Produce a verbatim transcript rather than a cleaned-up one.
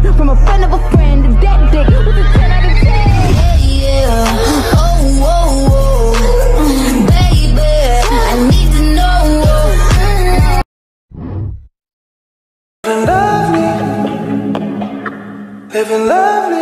word from a friend of a friend. And that dick was a ten out of ten. Yeah, yeah. Oh, whoa, whoa. Baby, I need to know. Living lovely, living lovely.